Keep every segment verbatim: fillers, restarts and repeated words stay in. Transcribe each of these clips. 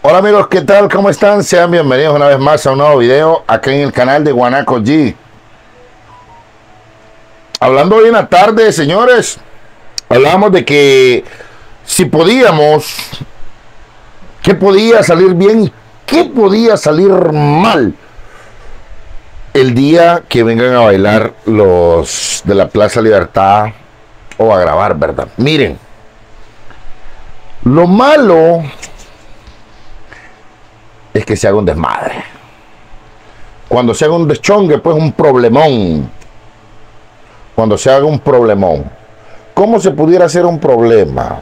Hola amigos, ¿qué tal? ¿Cómo están? Sean bienvenidos una vez más a un nuevo video aquí en el canal de Guanaco G. Hablando hoy en la tarde, señores, hablamos de que si podíamos, qué podía salir bien y qué podía salir mal el día que vengan a bailar los de la Plaza Libertad o a grabar, ¿verdad? Miren, lo malo es que se haga un desmadre. Cuando se haga un deschongue, pues un problemón. Cuando se haga un problemón. ¿Cómo se pudiera hacer un problema?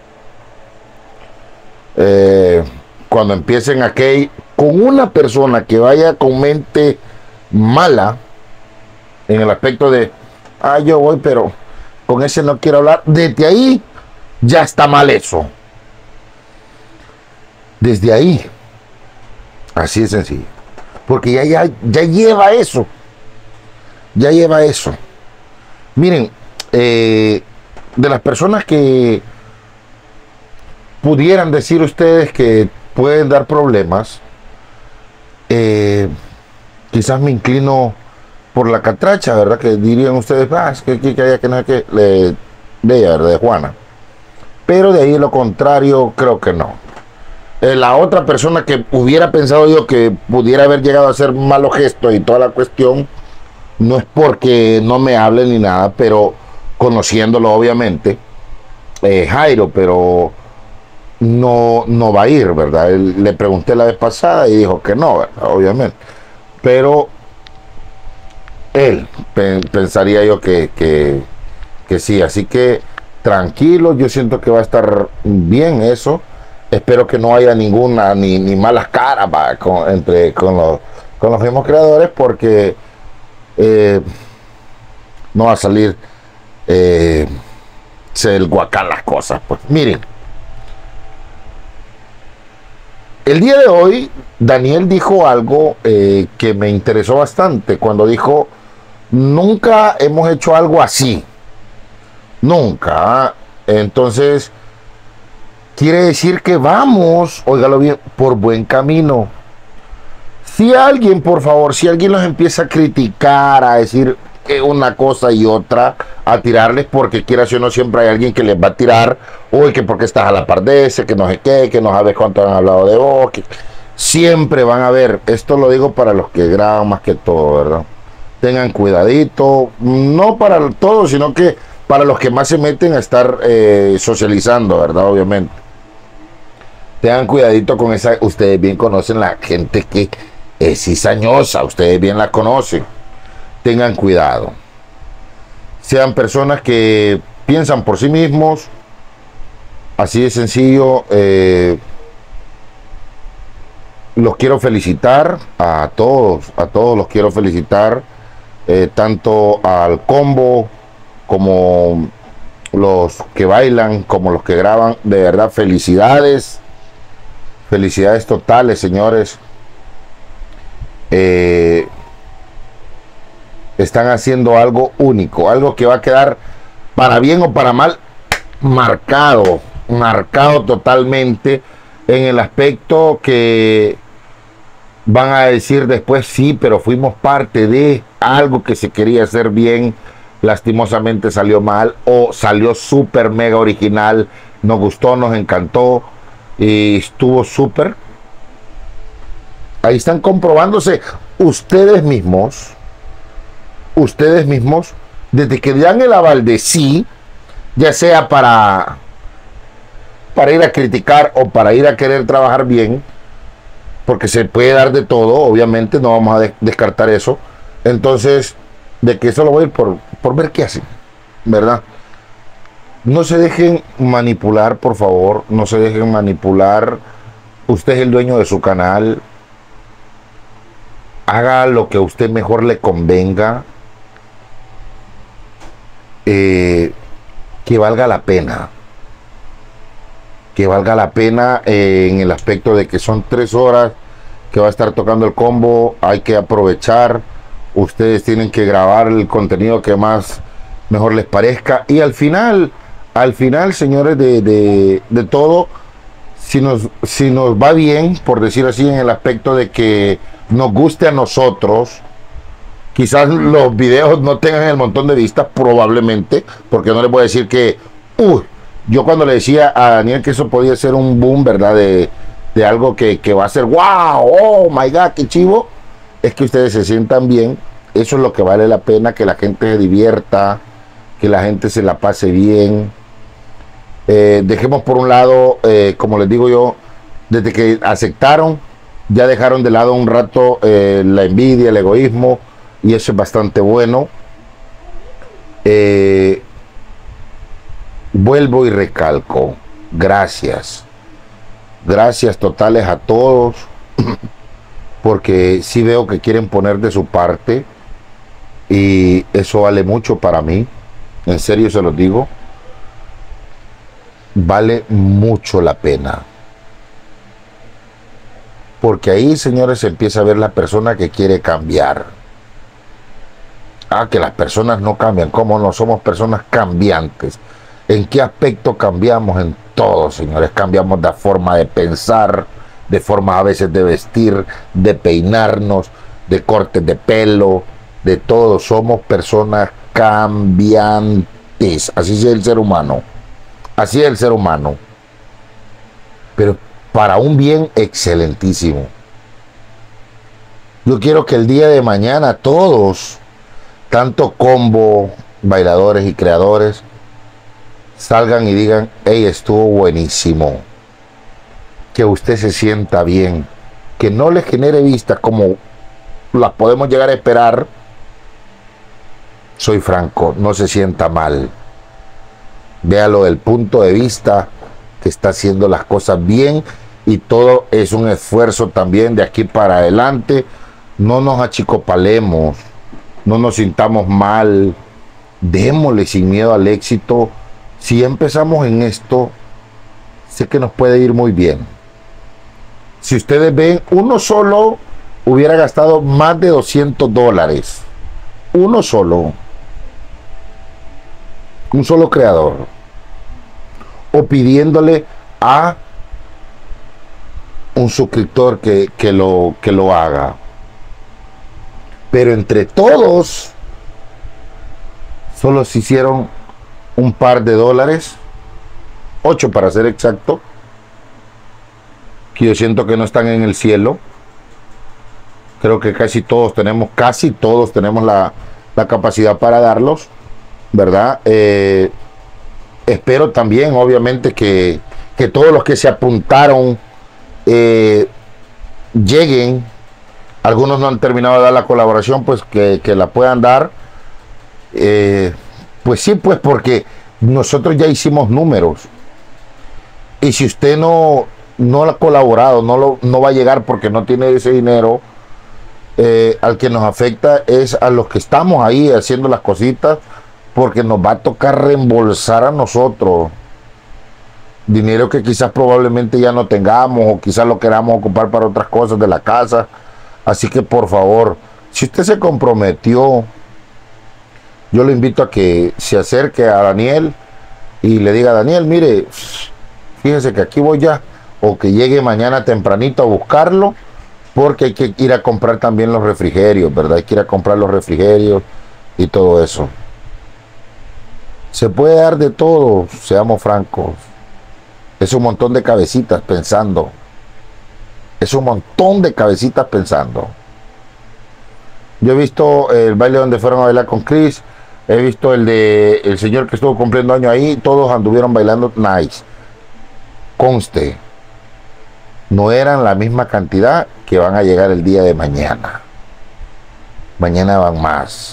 Eh, cuando empiecen aquí con una persona que vaya con mente mala, en el aspecto de, ah, yo voy, pero con ese no quiero hablar. Desde ahí ya está mal eso. Desde ahí. Así de sencillo. Porque ya, ya, ya lleva eso. Ya lleva eso. Miren, eh, de las personas que pudieran decir ustedes que pueden dar problemas, eh, quizás me inclino por la catracha, ¿verdad? Que dirían ustedes, ah, es que, que, que, que no es que le, de ella, ¿verdad? De Juana. Pero de ahí lo contrario, creo que no. Eh, la otra persona que hubiera pensado yo que pudiera haber llegado a hacer malos gestos y toda la cuestión, no es porque no me hable ni nada, pero conociéndolo obviamente, eh, Jairo, pero no, no va a ir, ¿verdad? Él, le pregunté la vez pasada y dijo que no, ¿verdad? Obviamente. Pero él, pe pensaría yo que, que, que sí, así que tranquilo, yo siento que va a estar bien eso. Espero que no haya ninguna, ni, ni malas caras va, con, entre, con, los, con los mismos creadores, porque eh, no va a salir eh, el guacal las cosas. Pues miren, el día de hoy Daniel dijo algo eh, que me interesó bastante cuando dijo, nunca hemos hecho algo así. Nunca. Entonces quiere decir que vamos, óigalo bien, por buen camino. Si alguien, por favor, si alguien los empieza a criticar, a decir que una cosa y otra, a tirarles porque quiera si o no, siempre hay alguien que les va a tirar, uy, que porque estás a la par de ese, que no sé qué, que no sabes cuánto han hablado de vos, que siempre van a ver. Esto lo digo para los que graban más que todo, ¿verdad? Tengan cuidadito, no para todos, sino que para los que más se meten a estar eh, socializando, ¿verdad? Obviamente. Tengan cuidadito con esa, ustedes bien conocen la gente que es cizañosa, ustedes bien la conocen. Tengan cuidado. Sean personas que piensan por sí mismos, así de sencillo. Eh, los quiero felicitar a todos, a todos los quiero felicitar, eh, tanto al combo como los que bailan, como los que graban. De verdad, felicidades. Felicidades totales, señores. Eh, están haciendo algo único, algo que va a quedar para bien o para mal marcado, marcado totalmente en el aspecto que van a decir después, sí, pero fuimos parte de algo que se quería hacer bien, lastimosamente salió mal o salió súper mega original, nos gustó, nos encantó y estuvo súper. Ahí están comprobándose ustedes mismos, ustedes mismos, desde que dan el aval de sí, ya sea para, para ir a criticar o para ir a querer trabajar bien, porque se puede dar de todo, obviamente, no vamos a de descartar eso. Entonces, de que eso lo voy a ir por, por ver qué hacen, ¿verdad? No se dejen manipular, por favor, no se dejen manipular. Usted es el dueño de su canal. Haga lo que a usted mejor le convenga. Eh, que valga la pena. Que valga la pena eh, en el aspecto de que son tres horas que va a estar tocando el combo. Hay que aprovechar. Ustedes tienen que grabar el contenido que más mejor les parezca. Y al final... Al final, señores, de, de, de todo, si nos, si nos va bien, por decir así, en el aspecto de que nos guste a nosotros, quizás los videos no tengan el montón de vistas, probablemente, porque no les voy a decir que, uy, yo cuando le decía a Daniel que eso podía ser un boom, ¿verdad? De, de algo que, que va a ser, wow, oh my God, qué chivo, es que ustedes se sientan bien, eso es lo que vale la pena, que la gente se divierta, que la gente se la pase bien. Eh, dejemos por un lado, eh, como les digo yo, desde que aceptaron, ya dejaron de lado un rato eh, la envidia, el egoísmo, y eso es bastante bueno. Eh, vuelvo y recalco, gracias, gracias totales a todos, porque sí veo que quieren poner de su parte, y eso vale mucho para mí, en serio se los digo. Vale mucho la pena, porque ahí, señores, se empieza a ver la persona que quiere cambiar. Ah, que las personas no cambian. ¿Cómo no? Somos personas cambiantes. ¿En qué aspecto cambiamos? En todo, señores. Cambiamos de forma de pensar, de forma a veces de vestir, de peinarnos, de cortes de pelo, de todo. Somos personas cambiantes. Así es el ser humano. Así es el ser humano, pero para un bien excelentísimo. Yo quiero que el día de mañana todos, tanto combo, bailadores y creadores, salgan y digan, hey, estuvo buenísimo. Que usted se sienta bien, que no le genere vistas como las podemos llegar a esperar. Soy franco, no se sienta mal. Véalo del punto de vista que está haciendo las cosas bien, y todo es un esfuerzo también de aquí para adelante. No nos achicopalemos, no nos sintamos mal, démosle sin miedo al éxito. Si empezamos en esto, sé que nos puede ir muy bien. Si ustedes ven, uno solo hubiera gastado más de doscientos dólares. Uno solo. Un solo creador, o pidiéndole a un suscriptor que, que, lo, que lo haga. Pero entre todos solo se hicieron un par de dólares, ocho para ser exacto, que yo siento que no están en el cielo. Creo que casi todos tenemos, casi todos tenemos la, la capacidad para darlos, ¿verdad? Eh, espero también, obviamente, que, que todos los que se apuntaron eh, lleguen. Algunos no han terminado de dar la colaboración, pues que, que la puedan dar. Eh, pues sí, pues porque nosotros ya hicimos números. Y si usted no, no ha colaborado, no, lo, no va a llegar porque no tiene ese dinero, eh, al que nos afecta es a los que estamos ahí haciendo las cositas, porque nos va a tocar reembolsar a nosotros dinero que quizás probablemente ya no tengamos, o quizás lo queramos ocupar para otras cosas de la casa. Así que por favor, si usted se comprometió, yo le invito a que se acerque a Daniel y le diga, Daniel, mire, fíjese que aquí voy ya, o que llegue mañana tempranito a buscarlo, porque hay que ir a comprar también los refrigerios, ¿verdad? Hay que ir a comprar los refrigerios y todo eso. Se puede dar de todo, seamos francos. Es un montón de cabecitas pensando. Es un montón de cabecitas pensando. Yo he visto el baile donde fueron a bailar con Chris. He visto el de el señor que estuvo cumpliendo años ahí. Todos anduvieron bailando nice. Conste, no eran la misma cantidad que van a llegar el día de mañana. Mañana van más.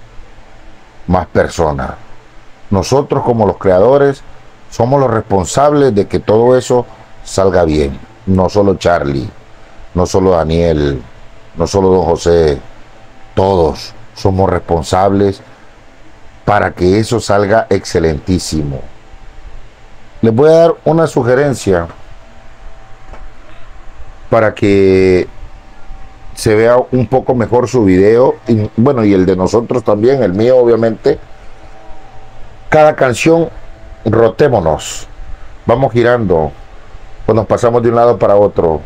Más personas. Nosotros, como los creadores, somos los responsables de que todo eso salga bien. No solo Charlie, no solo Daniel, no solo don José. Todos somos responsables para que eso salga excelentísimo. Les voy a dar una sugerencia para que se vea un poco mejor su video, y bueno, y el de nosotros también, el mío obviamente. Cada canción, rotémonos, vamos girando. pues nos pasamos de un lado para otro.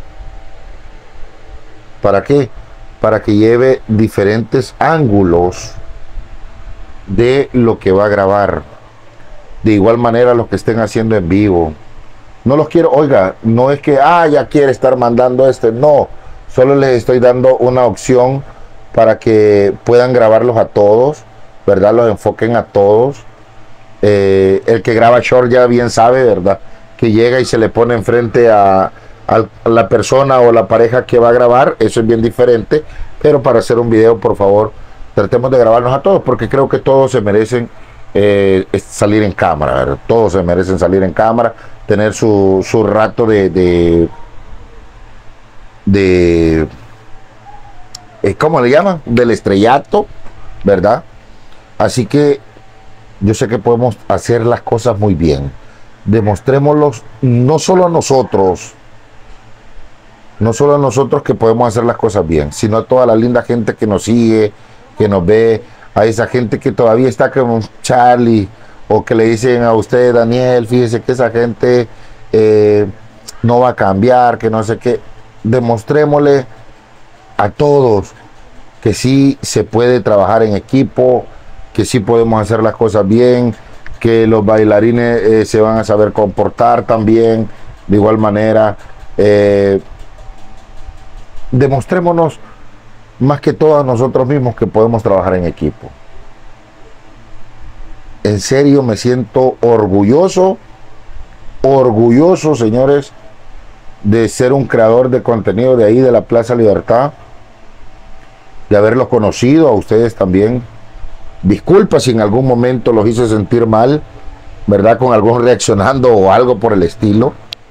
¿Para qué? Para que lleve diferentes ángulos de lo que va a grabar. De igual manera los que estén haciendo en vivo. No los quiero, oiga, no es que, ah, ya quiere estar mandando este, no. Solo les estoy dando una opción para que puedan grabarlos a todos, ¿verdad? Los enfoquen a todos. Eh, el que graba short ya bien sabe, ¿verdad? Que llega y se le pone enfrente a, a la persona o la pareja que va a grabar. Eso es bien diferente. Pero para hacer un video, por favor, tratemos de grabarnos a todos, porque creo que todos se merecen eh, salir en cámara, ¿verdad? Todos se merecen salir en cámara, tener su, su rato de... de, de eh, ¿cómo le llaman? Del estrellato, ¿verdad? Así que yo sé que podemos hacer las cosas muy bien. Demostrémoslos no solo a nosotros, no solo a nosotros que podemos hacer las cosas bien, sino a toda la linda gente que nos sigue, que nos ve, a esa gente que todavía está como Charlie, o que le dicen a usted, Daniel, fíjese que esa gente eh, no va a cambiar, que no sé qué. Demostrémosle a todos que sí se puede trabajar en equipo, que sí podemos hacer las cosas bien, que los bailarines eh, se van a saber comportar también de igual manera. Eh, demostrémonos más que todo a nosotros mismos que podemos trabajar en equipo. En serio me siento orgulloso, orgulloso, señores, de ser un creador de contenido de ahí, de la Plaza Libertad, de haberlos conocido a ustedes también. Disculpa si en algún momento los hice sentir mal, ¿verdad? Con algún reaccionando o algo por el estilo.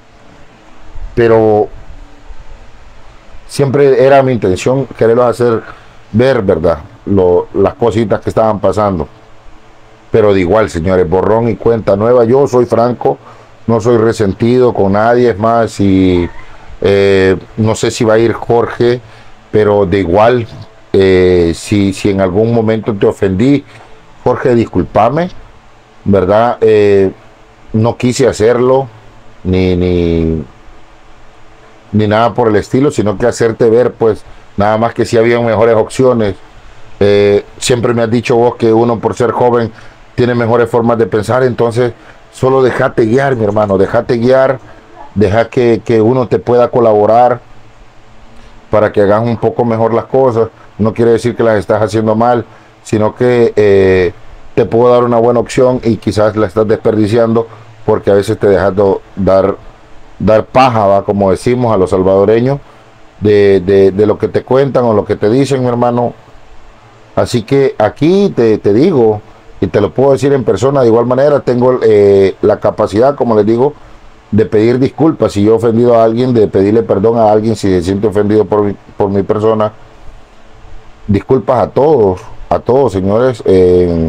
Pero siempre era mi intención quererlos hacer ver, ¿verdad? Lo, las cositas que estaban pasando. Pero de igual, señores, borrón y cuenta nueva. Yo soy franco, no soy resentido con nadie. Es más, y eh, no sé si va a ir Jorge, pero de igual, eh, si, si en algún momento te ofendí, Jorge, discúlpame, ¿verdad? Eh, no quise hacerlo, ni, ni, ni nada por el estilo, sino que hacerte ver, pues, nada más que si había mejores opciones. Eh, siempre me has dicho vos que uno, por ser joven, tiene mejores formas de pensar, entonces solo déjate guiar, mi hermano, déjate guiar, deja que, que uno te pueda colaborar para que hagas un poco mejor las cosas. No quiere decir que las estás haciendo mal, sino que eh, te puedo dar una buena opción y quizás la estás desperdiciando porque a veces te dejas do, dar, dar paja, ¿va? Como decimos a los salvadoreños, de, de, de lo que te cuentan o lo que te dicen, mi hermano. Así que aquí te, te digo, y te lo puedo decir en persona, de igual manera tengo eh, la capacidad, como les digo, de pedir disculpas si yo he ofendido a alguien, de pedirle perdón a alguien si se siente ofendido por mi, por mi persona. Disculpas a todos, a todos, señores. Eh,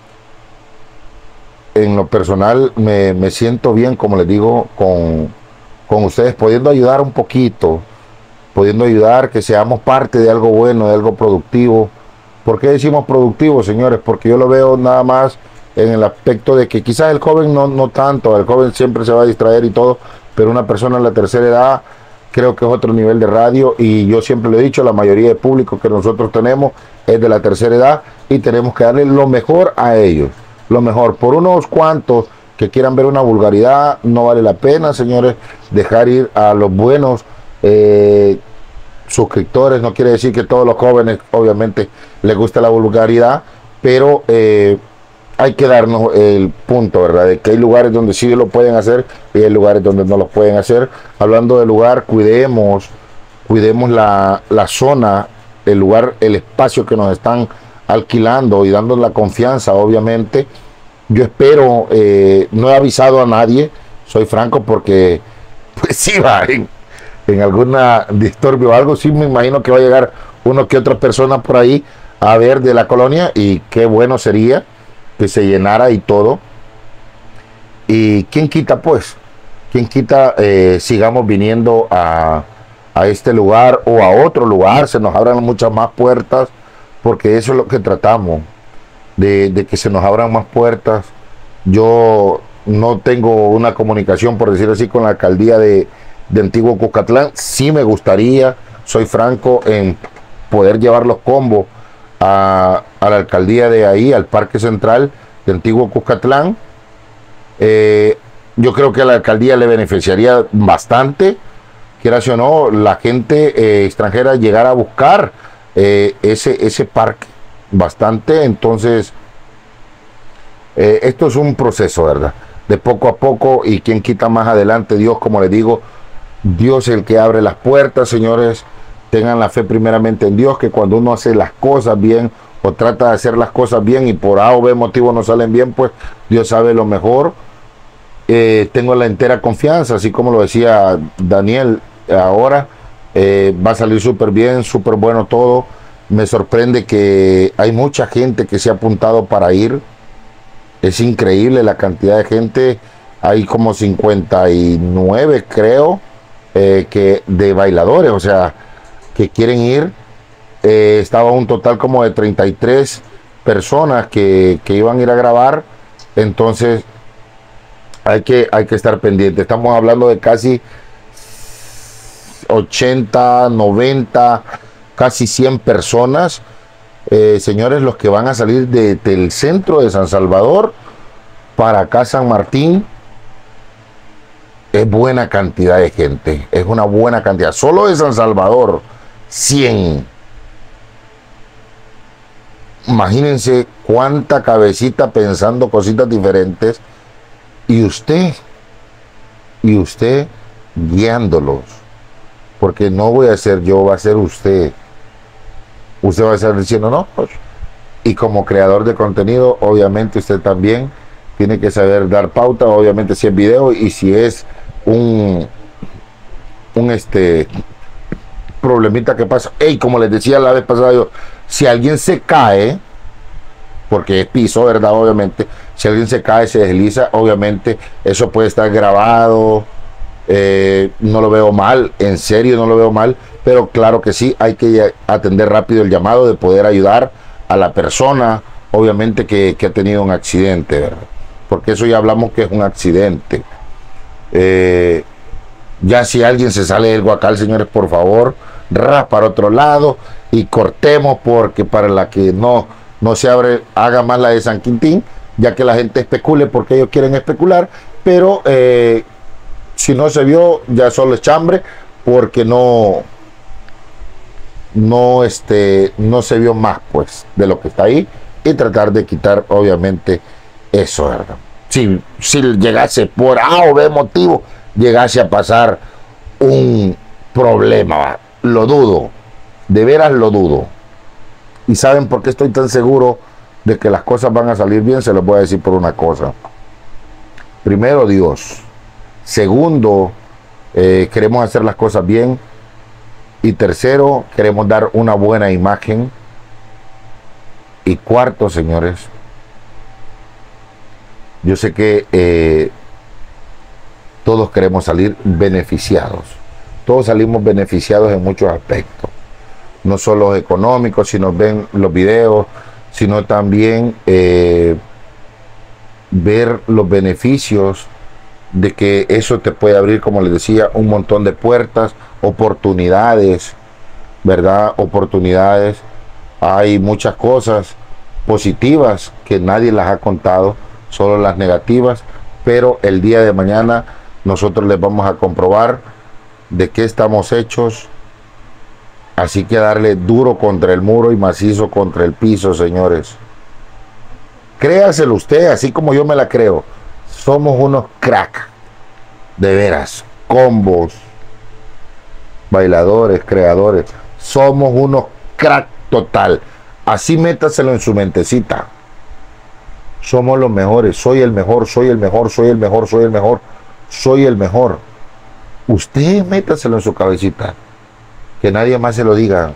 en lo personal me, me siento bien, como les digo, con, con ustedes, pudiendo ayudar un poquito, pudiendo ayudar, que seamos parte de algo bueno, de algo productivo. ¿Por qué decimos productivo, señores? Porque yo lo veo nada más en el aspecto de que quizás el joven no, no tanto, el joven siempre se va a distraer y todo, pero una persona en la tercera edad creo que es otro nivel de radio, y yo siempre lo he dicho, la mayoría de público que nosotros tenemos es de la tercera edad y tenemos que darle lo mejor a ellos, lo mejor. Por unos cuantos que quieran ver una vulgaridad, no vale la pena, señores, dejar ir a los buenos eh, suscriptores. No quiere decir que todos los jóvenes obviamente les gusta la vulgaridad, pero eh, hay que darnos el punto, ¿verdad? De que hay lugares donde sí lo pueden hacer y hay lugares donde no lo pueden hacer. Hablando del lugar, cuidemos, cuidemos la, la zona, el lugar, el espacio que nos están alquilando y dando la confianza, obviamente. Yo espero, eh, no he avisado a nadie, soy franco, porque pues sí va en, en alguna disturbio o algo, sí me imagino que va a llegar uno que otra persona por ahí a ver de la colonia, y qué bueno sería que se llenara y todo. Y quién quita, pues, quién quita, eh, sigamos viniendo a, a este lugar o a otro lugar, se nos abran muchas más puertas, porque eso es lo que tratamos, de, de que se nos abran más puertas. Yo no tengo una comunicación, por decir así, con la alcaldía de, de Antiguo Cuscatlán. Sí me gustaría, soy franco, en poder llevar los combos a, a la alcaldía de ahí, al Parque Central de Antiguo Cuscatlán. Eh, yo creo que a la alcaldía le beneficiaría bastante, quiera o no, la gente eh, extranjera llegar a buscar eh, ese, ese parque bastante. Entonces, eh, esto es un proceso, ¿verdad? De poco a poco, y quien quita más adelante, Dios, como les digo, Dios es el que abre las puertas, señores. Tengan la fe primeramente en Dios, que cuando uno hace las cosas bien o trata de hacer las cosas bien y por A o B motivo no salen bien, pues Dios sabe lo mejor. Eh, tengo la entera confianza, así como lo decía Daniel ahora, eh, va a salir súper bien, súper bueno todo. Me sorprende que hay mucha gente que se ha apuntado para ir. Es increíble la cantidad de gente. Hay como cincuenta y nueve, creo, eh, que de bailadores, o sea, que quieren ir. Eh, estaba un total como de treinta y tres personas que, que iban a ir a grabar. Entonces hay que, hay que estar pendiente. Estamos hablando de casi ochenta, noventa, casi cien personas. Eh, señores, los que van a salir de, del centro de San Salvador para acá San Martín, es buena cantidad de gente, es una buena cantidad. Solo de San Salvador, cien. Imagínense cuánta cabecita pensando cositas diferentes, y usted, y usted guiándolos, porque no voy a ser yo, va a ser usted. Usted va a estar diciendo, no, pues, y como creador de contenido, obviamente usted también tiene que saber dar pauta, obviamente si es video y si es un, un este problemita que pasa. Hey, como les decía la vez pasada yo, si alguien se cae, porque es piso, ¿verdad? Obviamente, si alguien se cae, se desliza, obviamente eso puede estar grabado. Eh, no lo veo mal, en serio no lo veo mal, pero claro que sí, hay que atender rápido el llamado de poder ayudar a la persona, obviamente que, que ha tenido un accidente, ¿verdad? Porque eso ya hablamos que es un accidente. Eh, ya si alguien se sale del guacal, señores, por favor, ras para otro lado y cortemos, porque para la que no, no se abre, haga más la de San Quintín, ya que la gente especule porque ellos quieren especular, pero eh, si no se vio, ya solo es chambre, porque no, no, este, no se vio más, pues, de lo que está ahí, y tratar de quitar, obviamente, eso, ¿verdad? Si, si llegase por A o B motivo, llegase a pasar un problema, lo dudo, de veras lo dudo. ¿Y saben por qué estoy tan seguro de que las cosas van a salir bien? Se los voy a decir por una cosa. Primero, Dios. Segundo, eh, queremos hacer las cosas bien. Y tercero, queremos dar una buena imagen. Y cuarto, señores, yo sé que eh, todos queremos salir beneficiados. Todos salimos beneficiados en muchos aspectos. No solo económicos, si nos ven los videos, sino también eh, ver los beneficios de que eso te puede abrir, como les decía, un montón de puertas, oportunidades, ¿verdad? Oportunidades. Hay muchas cosas positivas que nadie las ha contado, solo las negativas, pero el día de mañana nosotros les vamos a comprobar de qué estamos hechos. Así que darle duro contra el muro y macizo contra el piso, señores. Créaselo usted, así como yo me la creo. Somos unos crack, de veras, combos, bailadores, creadores. Somos unos crack total. Así métaselo en su mentecita. Somos los mejores, soy el mejor, soy el mejor, soy el mejor, soy el mejor, soy el mejor. Usted métaselo en su cabecita. Que nadie más se lo diga.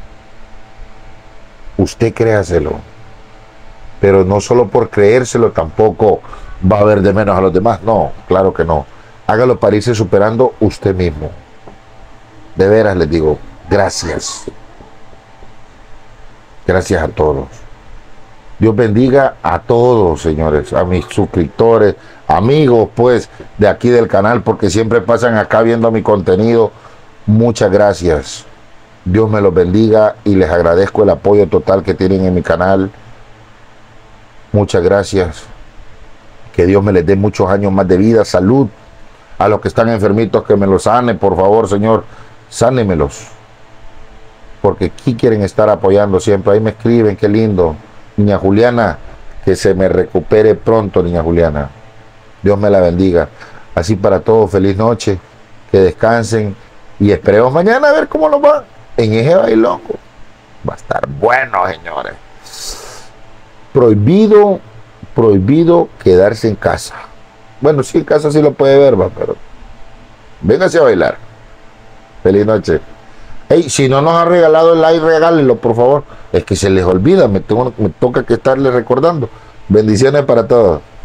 Usted créaselo. Pero no solo por creérselo tampoco va a ver de menos a los demás. No, claro que no. Hágalo para irse superando usted mismo. De veras les digo, gracias. Gracias a todos. Dios bendiga a todos, señores, a mis suscriptores, amigos, pues, de aquí del canal, porque siempre pasan acá viendo mi contenido. Muchas gracias. Dios me los bendiga y les agradezco el apoyo total que tienen en mi canal. Muchas gracias. Que Dios me les dé muchos años más de vida, salud. A los que están enfermitos, que me los sane, por favor, Señor, sánemelos. Porque aquí quieren estar apoyando siempre. Ahí me escriben, qué lindo. Niña Juliana, que se me recupere pronto, niña Juliana. Dios me la bendiga. Así para todos, feliz noche. Que descansen. Y esperemos mañana a ver cómo nos va en Eje Bailongo. Va a estar bueno, señores. Prohibido, prohibido quedarse en casa. Bueno, sí, en casa sí lo puede ver, va, pero véngase a bailar. Feliz noche. Hey, si no nos ha regalado el like, regálenlo, por favor. Es que se les olvida, me, tengo, me toca que estarles recordando. Bendiciones para todos.